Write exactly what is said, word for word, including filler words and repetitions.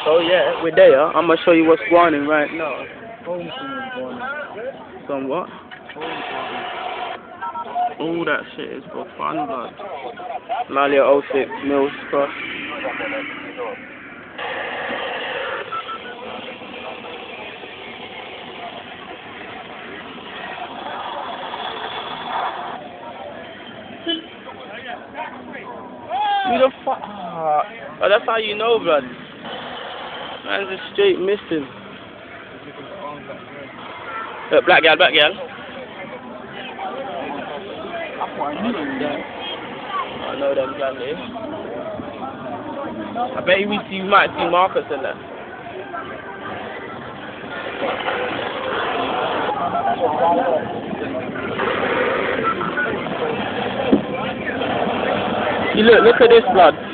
So yeah, we're there. I'm gonna show you what's going on right now. Some what? All that shit is for fun, blood. MALIA oh six, Mills, Cross. Who the fuck? Ah, oh, that's how you know, blood. Man's just straight missing. Look, black gal, black gal. I know them plenty. I bet you we see, you might see Marcus in there. You look, look at this, blood.